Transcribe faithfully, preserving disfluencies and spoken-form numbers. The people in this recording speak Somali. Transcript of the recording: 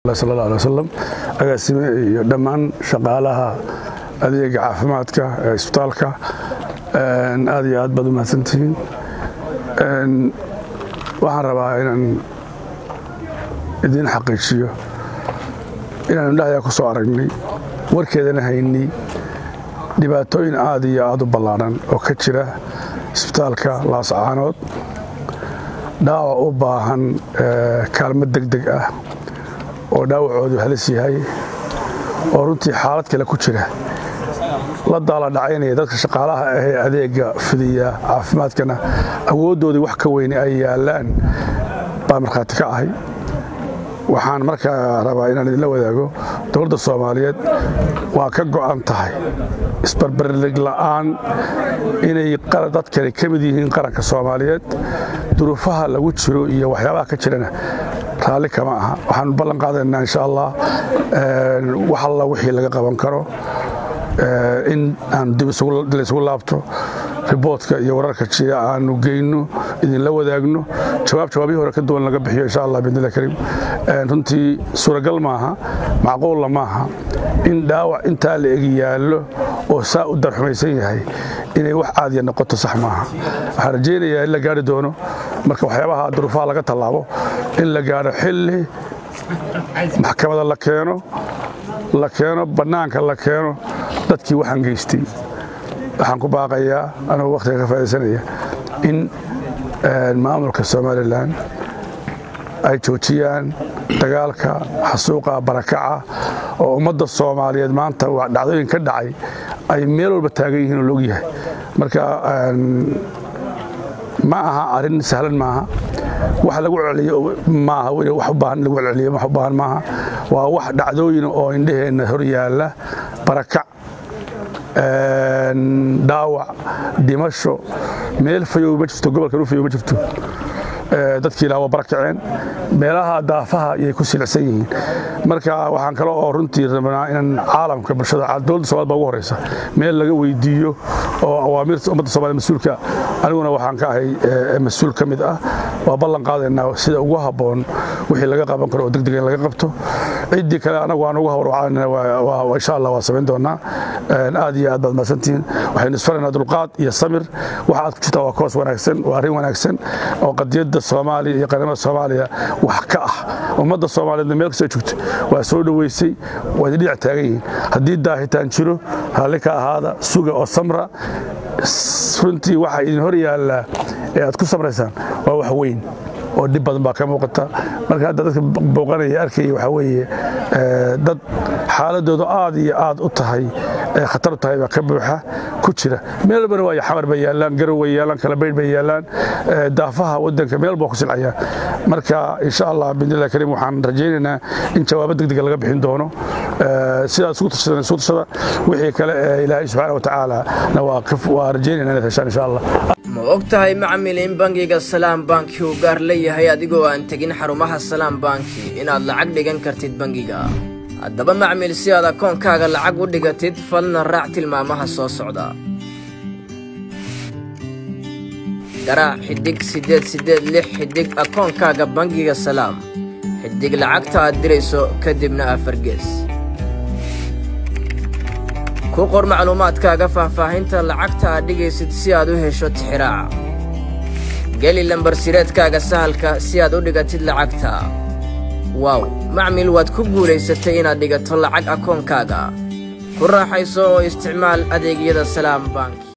صلى الله عليه وسلم agaasime iyo dhamaan shaqaalaha adeega caafimaadka ee isbitaalka een aad iyo aad baad u mahadsantihiin een waxaan rabaa inaan idin xaqiijiyo inaan indhaha ku soo aragnay warkeedana haynay dhibaatooyin aad iyo aad u ballaaran oo ka jira isbitaalka Laascaanood dhaawac u baahan kaalmo degdeg ah oo dhaawacoodu halis yahay oo runtii xaalad kale ku jira la daala dhacaynaya dadka shaqaalaha ah ee adeega fidiya caafimaadkana awoodoodii wax ka weyn ay yaalaan baa markhaati ka ahay waxaan markaa rabaa inaan idin la wadaago dowladda Soomaaliyeed waa ka go'an tahay isbarbarlig la'aan inay dadkani ka mid yihiin qaranka Soomaaliyeed duruufaha lagu jiro iyo waxyaabaha ka jirana raali kama aha waxaan ballan qaadaynaa insha Allah wax alla wixii laga qaban karo in aan dib isugu laabto riboodka iyo wararka jira aanu geyno idin la wadaagno jawaab jawaabihi hore ka duwan laga bixiyo insha Allah bidnillah karim runtii suuragal maaha macquul maaha in dhaawac inta la eg yaalo oo saa u darxumaysan yahay inay wax caadi noqoto sax maaha waxaan rajaynayaa in la gaari doono marka waxyaabaha duruufaha laga talaabo in la gaaro xilli maxkamadda la keeno la keeno banaanka la keeno dadkii waxaan geystay waxaan ku baaqayaa anoo waqtiga ka faa'iideysanaya in maamulka Soomaaliland ay joojiyaan dagaalka xasuuqa barakaca oo ummadda Soomaaliyeed maanta wax dhacdooyin ka dhacay ay meel walba taagan yihiin oo loo yahay marka ma aha arin sahlan maaha wax lagu celiyo maaha wax u baahan lagu celiyo wax u baahan maaha waa wax dhacdooyin oo indhaheena hor yaala barakac dhaawac dhimasho meel fayow ma jirto gobolka u fayow ma jirto dadkii ilaa waa barakaceen meelaha daafaha ay ku silcsan yihiin marka waxaan kale oo runtii rabnaa in caalamka bulshada dowladda Soomaaliyeed ugu horeysa meel laga weydiiyo oo awaamirta ummadda Soomaaliyeed mas'uulka aniguna waxaan ka ahay mas'uul ka mid ah waa ballan qaadaynaa sida ugu haboon wixii laga qaban karo oo degdeg laga qabto cidii kale anagu aan ugu hawrwacaanna waa insha Allah waa sameyn doonaa aad iyo aad baad maasantiin waxaynu isfaranaa dulqaad iyo samir waxa aad ku jirtaa waa koos wanaagsan waa arrin wanaagsan oo qadiyada Soomaaliya iyo qaranimada Soomaaliya wax ka ah ummadda Soomaaliyeed meel kasta joogto waa soo dhaweysay waa dhinac taagan yihiin haddii daahitaan jiro halka ahaada suga oo samra runtii waxa idin hor yaala ee aad ku samraysaan waa wax weyn oo dib badan baa ka muuqata marka hadda dadka booqanaya arkay waxa weeye dad xaaladoodu aad iyo aad u tahay khatar tahay ba ka buuxa ku jira meel bana waa xamar bay yaalaan garow way yaalaan kala beyd bay yaalaan daafaha wadanka meel baa ku silcaya marka insha Allah bidnillah karim waxaan rajaynaynaa in jawaab degdeg laga bixin doono sidaas ugu tashadan soo tashada wixii kale Ilaahay subhanahu wa ta'ala nawaaqif waa rajaynaynaa insha Allah ma ogtahay macmiil in bangiga Salaam Bank uu gaar leeyahay adigoo aan tagin xarumaha Salaam Bank inaad lacag dhigan kartid bangiga haddaba macmiil si aad akoonkaaga lacag u dhigatid falna raac tilmaamaha soo socda garaac xidig sideed sideed lix xidig akoonkaaga bangiga Salaam xidig lacagta aad dirayso kadibna afar gees ku qor macluumaadkaaga faahfaahinta lacagta aad dhigaysid si aad u hesho tixraaca gali lambar sireedkaaga sahalka si aad u dhigatid lacagta wow macmiil waad ku guulaysatay inaad dhigato lacag akoonkaaga ku raaxayso oo isticmaal adeegyada Salaam Bank